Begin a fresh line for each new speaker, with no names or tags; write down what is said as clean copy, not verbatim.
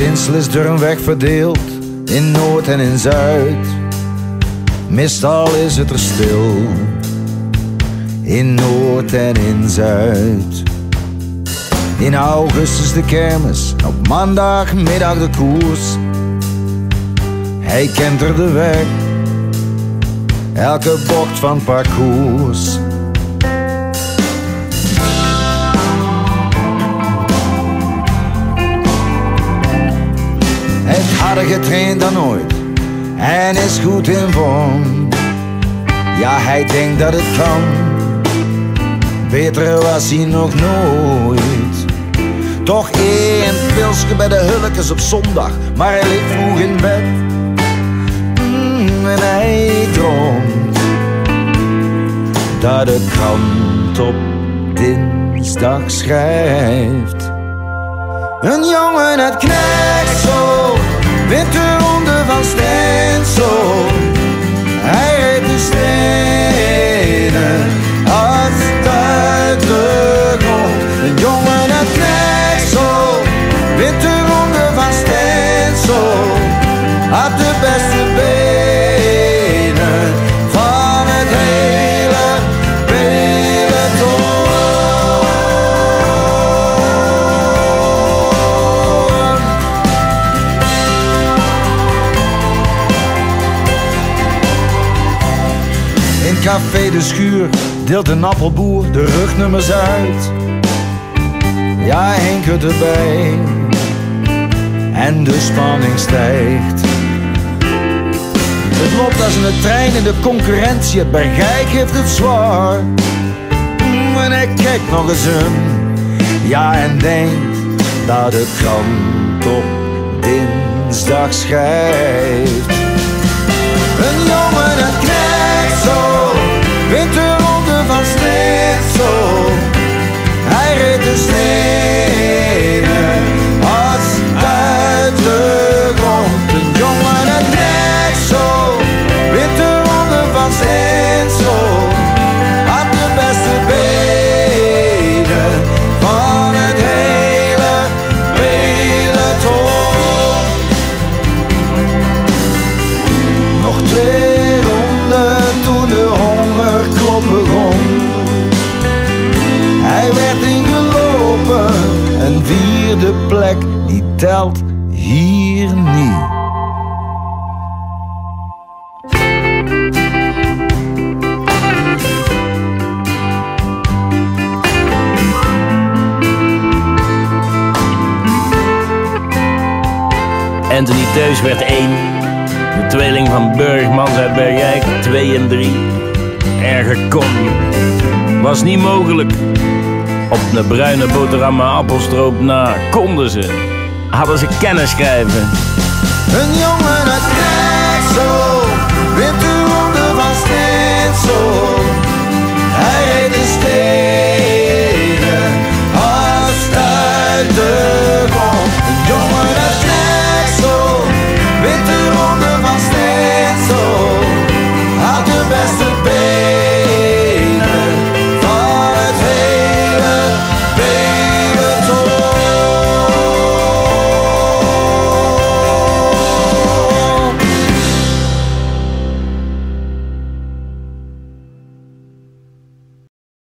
Zinsel is door een weg verdeeld in Noord en in Zuid. Meestal is het er stil in Noord en in Zuid. In augustus de kermis, op maandagmiddag de koers. Hij kent er de weg, elke bocht van het parcours. Hij heeft harder getraind dan ooit en is goed in vorm. Ja, hij denkt dat het kan, beter was hij nog nooit. Toch één pilsje bij de hulkes op zondag, maar hij ligt vroeg in bed. En hij droomt dat de krant op dinsdag schrijft: een jongen uit Knexel wint de ronde van Stensel. Hij reed de stenen als het uit de grond. Een jongen uit Knexel wint de ronde van Stensel. Had de beste benen van het hele peloton. In Café de Schuur deelt een appelboer de rugnummers uit. Ja, Henk het erbij en de spanning stijgt. Het loopt als een trein in de concurrentie, het Bergijk heeft het zwaar. En hij kijkt nog eens ja, en denkt dat de krant op dinsdag schrijft: een jongen uit Knexel wint de ronde van Stensel. Hij reed de stenen als uit de grond. Een jongen uit Knexel wint de ronde van Stensel. Had de beste benen van het hele peloton. Nog 2 ronden toen de hongerklop begon. Hij werd ingelopen, een 4e plek die telt hier niet.
Anthony Teus werd 1. De tweeling van Burgmans uit Bergijk 2 en 3. Erger kon was niet mogelijk. Op een bruine boterham en appelstroop na konden ze, hadden ze kennis schrijven.
Een jongen uit Knexel wint de ronde van Stensel.